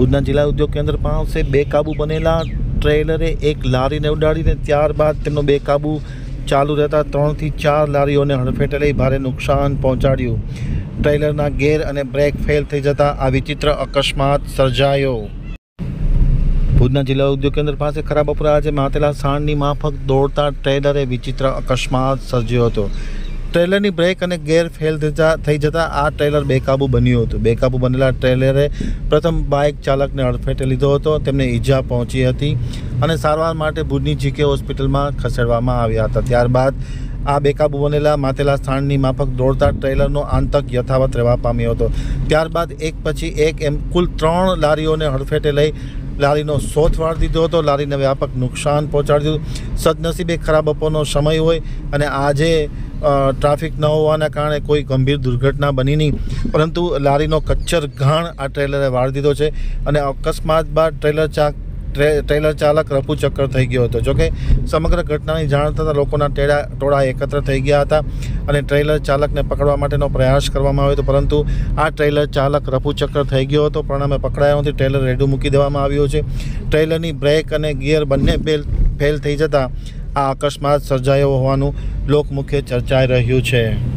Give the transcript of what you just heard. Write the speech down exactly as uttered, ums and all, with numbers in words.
ભુજના જિલ્લા ઉદ્યોગ કેન્દ્ર પાસે બેકાબુ બનેલા ટ્રેલરે એક લારીને ઉડાડીને ત્યારબાદ તેમનો બેકાબુ ચાલુ રહેતા ત્રણથી ચાર લારીઓને હડફેટે લઈ ભારે નુકસાન પહોંચાડ્યું. ટ્રેલરના ગેર અને બ્રેક ફેલ થઈ જતા આ વિચિત્ર અકસ્માત સર્જાયો. ભુજના જિલ્લા ઉદ્યોગ કેન્દ્ર પાસે ખરાબ બપોરે આજે માતેલા સાણની માફક દોડતા ટ્રેલરે વિચિત્ર અકસ્માત સર્જ્યો હતો. ટ્રેલરની બ્રેક અને ગેર ફેલ થઈ જતાં આ ટ્રેલર બેકાબુ બન્યું હતું. બેકાબુ બનેલા ટ્રેલરે પ્રથમ બાઇક ચાલકને અડફેટે લીધો હતો. તેમને ઈજા પહોંચી હતી અને સારવાર માટે ભુજની જીકે હોસ્પિટલમાં ખસેડવામાં આવ્યા હતા. ત્યારબાદ આ બેકાબુ બનેલા માતેલા સ્થાનની માફક દોડતા ટ્રેલરનો આંતક યથાવત રહેવા પામ્યો હતો. ત્યારબાદ એક પછી એક એમ કુલ ત્રણ લારીઓને હડફેટે લઈ લારીનો શોથ વાળી દીધો હતો. લારીને વ્યાપક નુકસાન પહોંચાડ્યું. સદનસીબે ખરાબ બપોરનો સમય હોય અને આજે ટ્રાફિક ન હોવાના કારણે કોઈ ગંભીર દુર્ઘટના બની નહીં, પરંતુ લારીનો કચ્છર ઘાણ આ ટ્રેલરે વાળી દીધો છે અને અકસ્માત બાદ ટ્રેલર ચાક ટ્રેલર ચાલક રફુચક્કર થઈ ગયો હતો. જોકે સમગ્ર ઘટનાની જાણ થતાં લોકોના ટેડા ટોળા એકત્ર થઈ ગયા હતા અને ટ્રેલર ચાલકને પકડવા માટેનો પ્રયાસ કરવામાં આવ્યો હતો, પરંતુ આ ટ્રેલર ચાલક રફુચક્કર થઈ ગયો હતો. પરિણામે પકડાયો નથી. ટ્રેલર રેડું મૂકી દેવામાં આવ્યું છે. ટ્રેલરની બ્રેક અને ગિયર બંને ફેલ થઈ જતાં આ અકસ્માત સર્જાયો હોવાનું લોકમુખે ચર્ચાઈ રહ્યું છે.